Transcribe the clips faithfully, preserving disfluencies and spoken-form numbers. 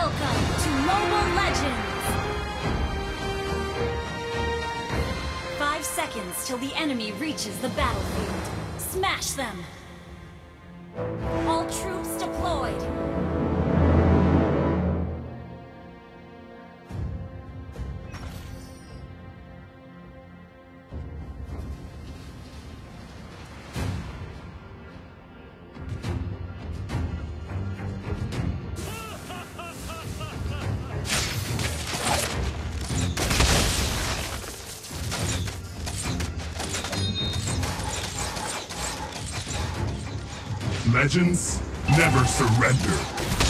Welcome to Mobile Legends! Five seconds till the enemy reaches the battlefield. Smash them! All troops deployed! Legends never surrender.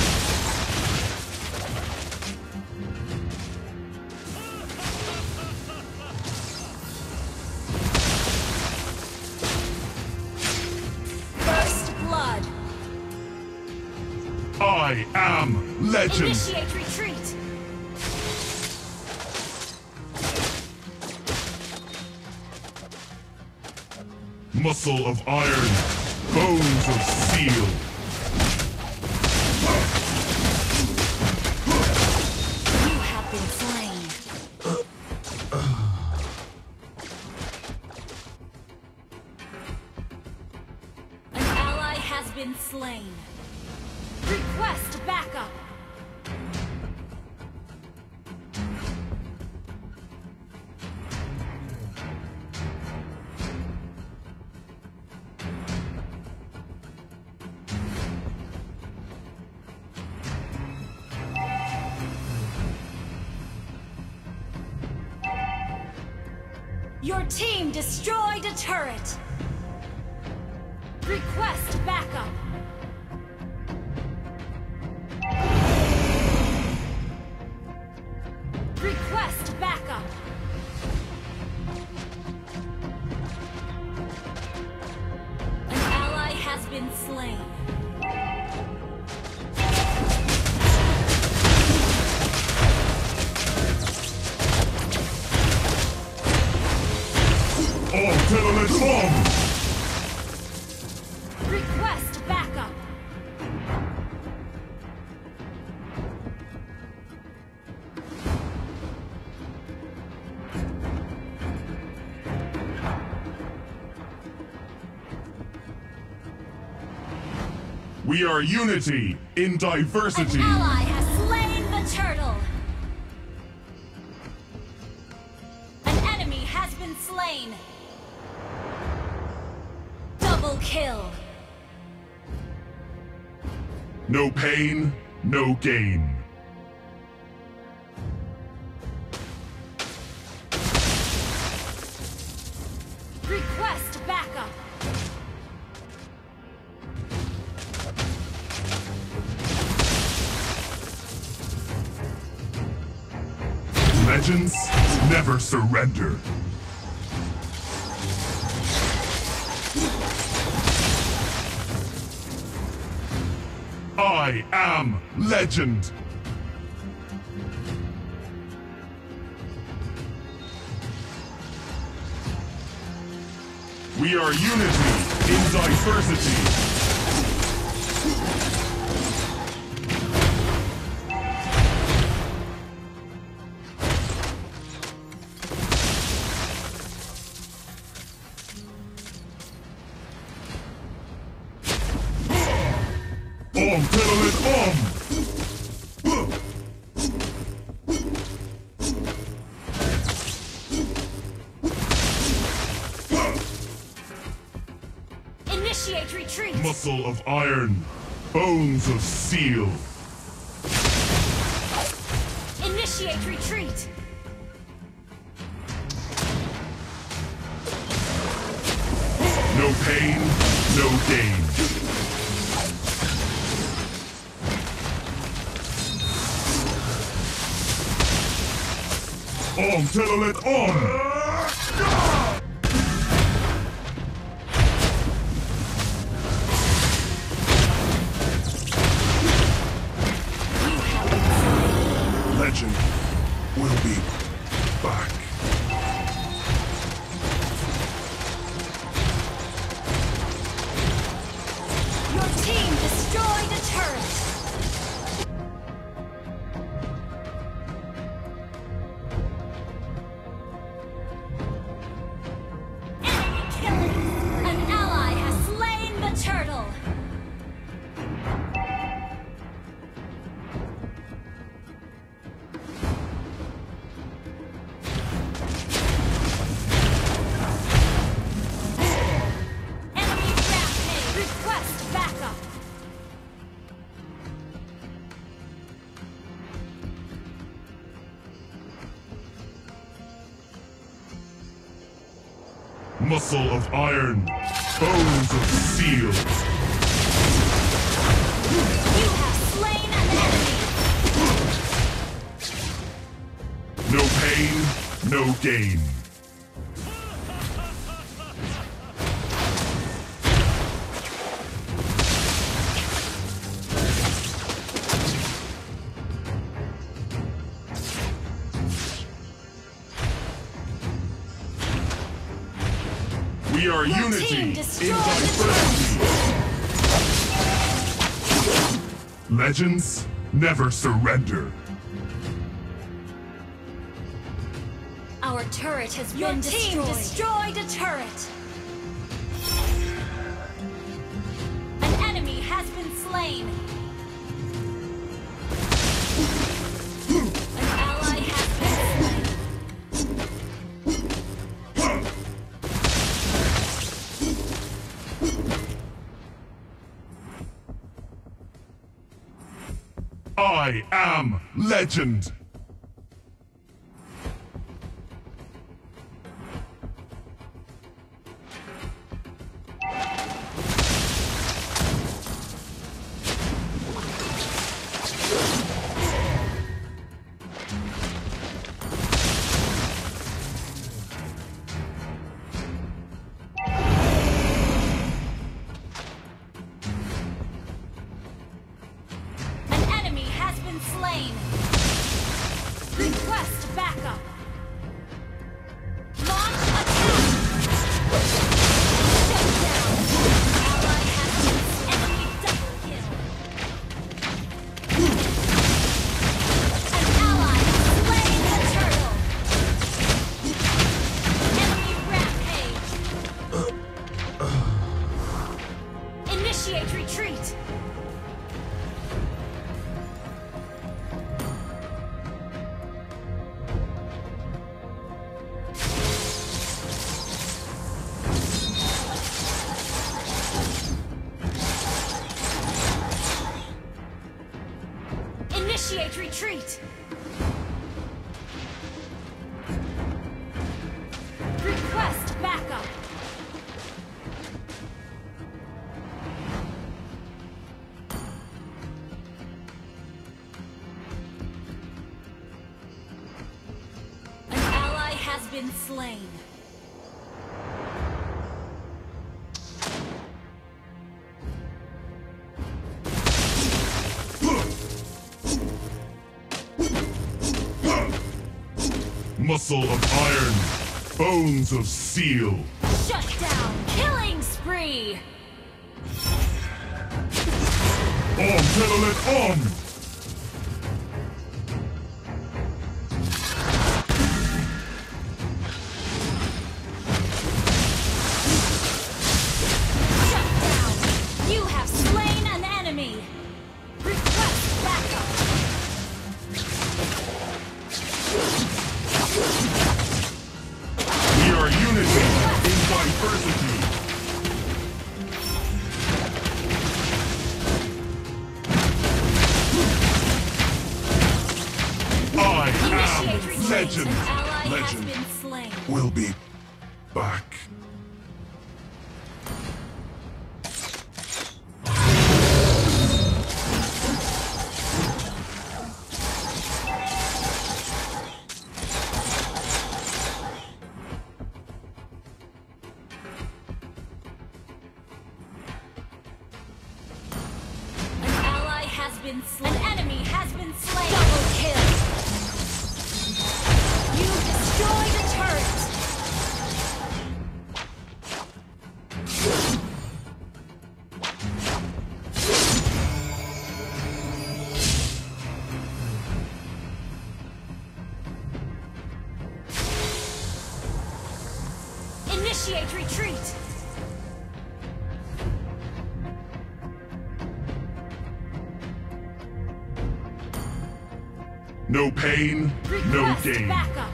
First blood. I am legend. Initiate retreat. Muscle of iron, bones of steel. You have been slain. An ally has been slain. Request backup. Your team destroyed a turret! Request backup! Request backup! An ally has been slain. Artillery bomb! Request backup! We are unity in diversity. An ally has slain the turtle! An enemy has been slain! Double kill! No pain, no gain. Request backup! Legends never surrender. I am legend. We are unity in diversity. Om Telolet Om! Initiate retreat! Muscle of iron, bones of steel. Initiate retreat! No pain, no gain. Om Telolet Om! Legend will be back. Your team destroyed a turret! Muscle of iron, bones of steel. You have slain an enemy. No pain, no gain. We are Your unity team in destroyed diversity. Legends never surrender. Our turret has Your been team destroyed. destroyed a turret. An enemy has been slain. An ally has been slain. I am legend. Slain. Request backup. Launch attack. Shut down. Ally has been enemy double kill. An ally has slain the turtle. Enemy rampage. Initiate retreat. Initiate retreat! Request backup! An ally has been slain. Muscle of iron, bones of steel. Shut down! Killing spree! On, Telolet, on! Shut down! You have slain an enemy! Request backup! We are unity in diversity. I Initiate am retreat. legend. An ally Legend has been slain. will be back. An ally has been slain. An enemy has been slain. Double kill. You destroyed a turret. Initiate retreat. No pain, no Request gain. backup.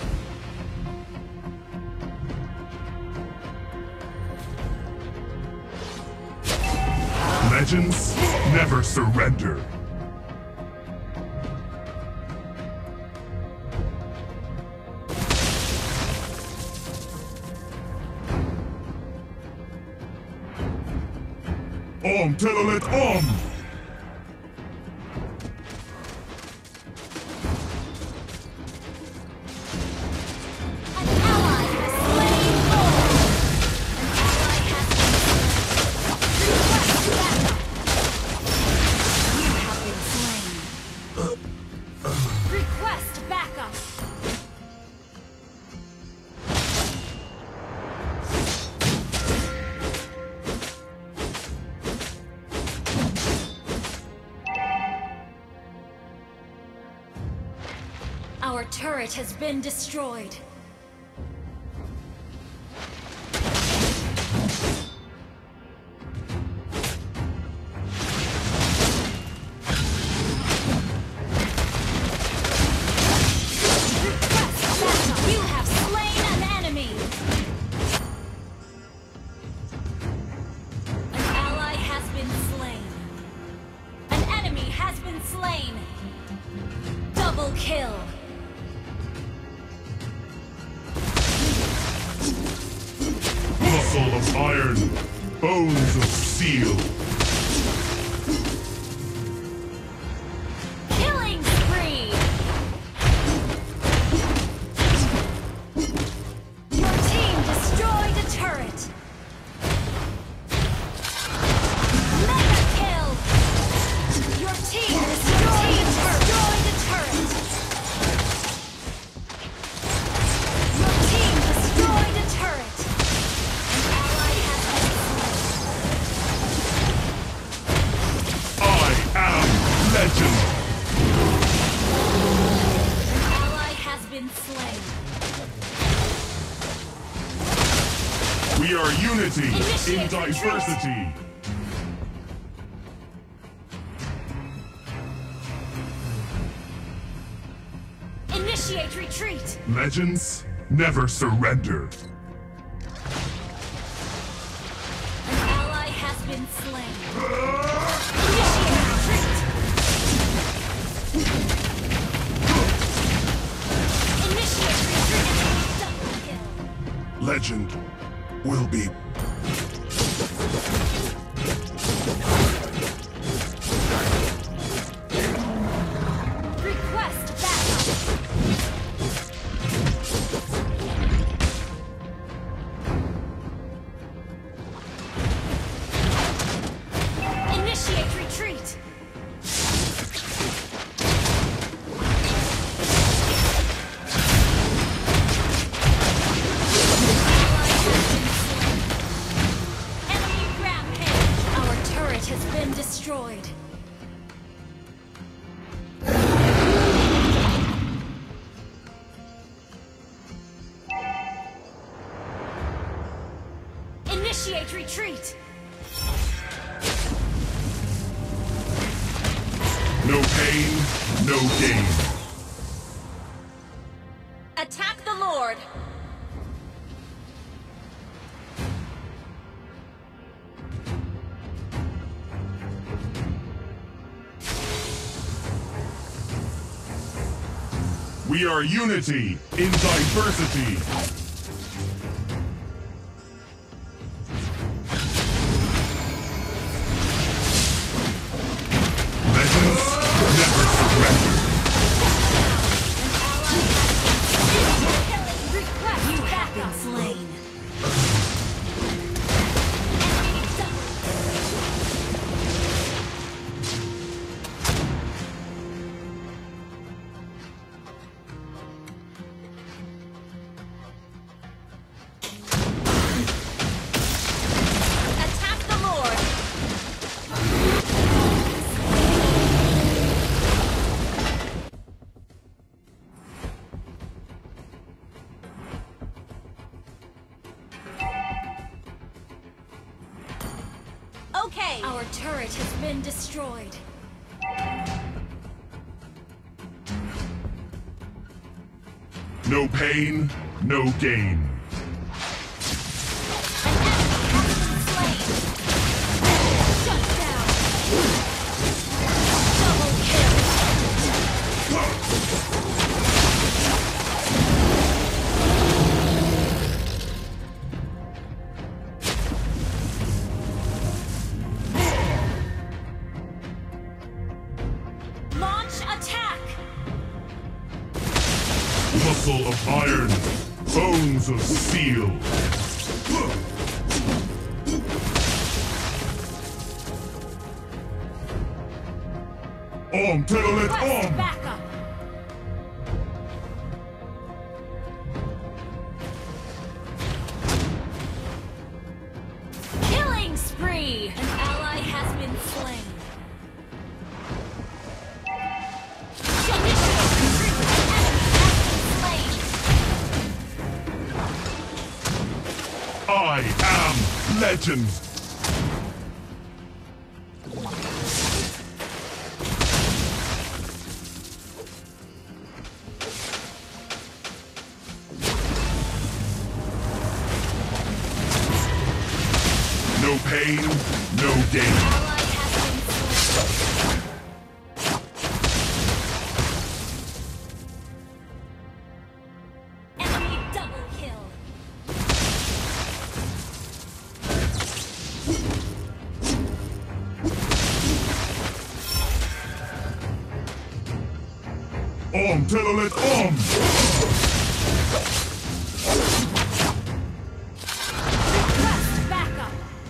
Legends never surrender. Om Telolet Om! An ally has slain Lord. An ally has been request backup. You have been slain. Request backup. Our turret has been destroyed. You have slain an enemy. An ally has been slain. An enemy has been slain. Double kill. Muscle of iron, bones of steel. Killing spree! Your team destroyed a turret! Mega kill! Your team destroyed a turret! Destroyed a turret! Your team destroyed a turret! An ally has been slain. I am legend. An ally has been slain. We are unity in Initiate diversity. Initiate retreat! Legends never surrender. An ally has been slain. Initiate retreat! Initiate retreat! Double kill! Legend will be. Request backup! Initiate retreat! Enemy rampage! Our turret has been destroyed. Initiate retreat! No pain, no gain. Attack the Lord! We are unity in diversity. Legends never surrender. Request you have been slain. Attack the Lord! Okay! Our turret has been destroyed. No pain, no gain. Slain. Shut down. Double kill. Muscle of iron, bones of steel. Om Telolet Request Om! backup. Killing spree! An ally has been slain. I am legend! No pain, no gain. Ally has been slain. Enemy double kill. Om Telolet Om! Request backup.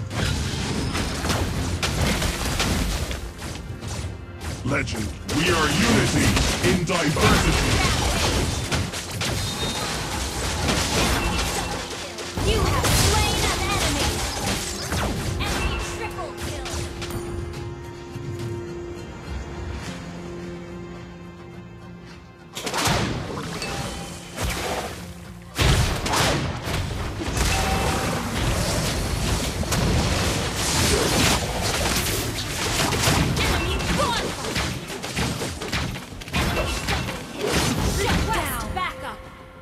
Legend, we are unity in diversity. You have slain an enemy. Enemy triple kill. Enemy gone. Enemy double kill. Shut down. Backup.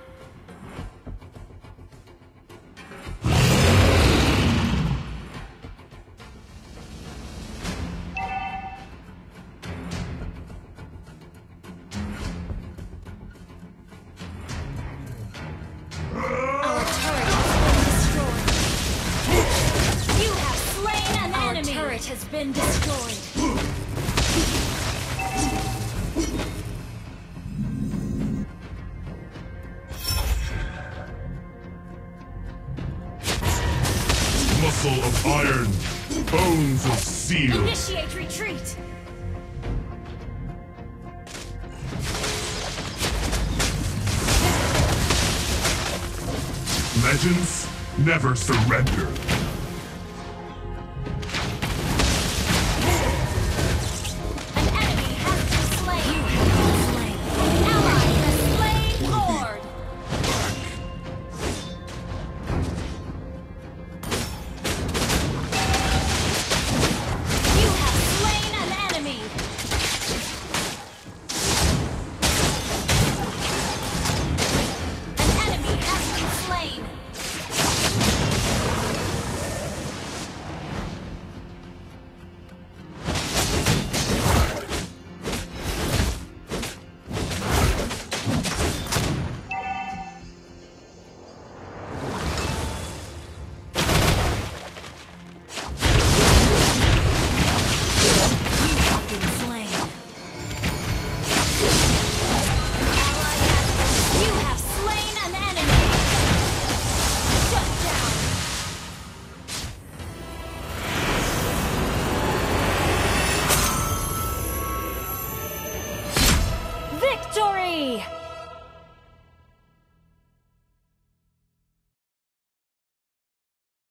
Our turret has been destroyed. You have slain an Our enemy. Our turret has been destroyed. Muscle of iron, bones of steel. Initiate retreat. Legends never surrender. An enemy has been slain. You have been slain. An ally has slain Lord. You have slain an enemy. An enemy has been slain. You have been slain.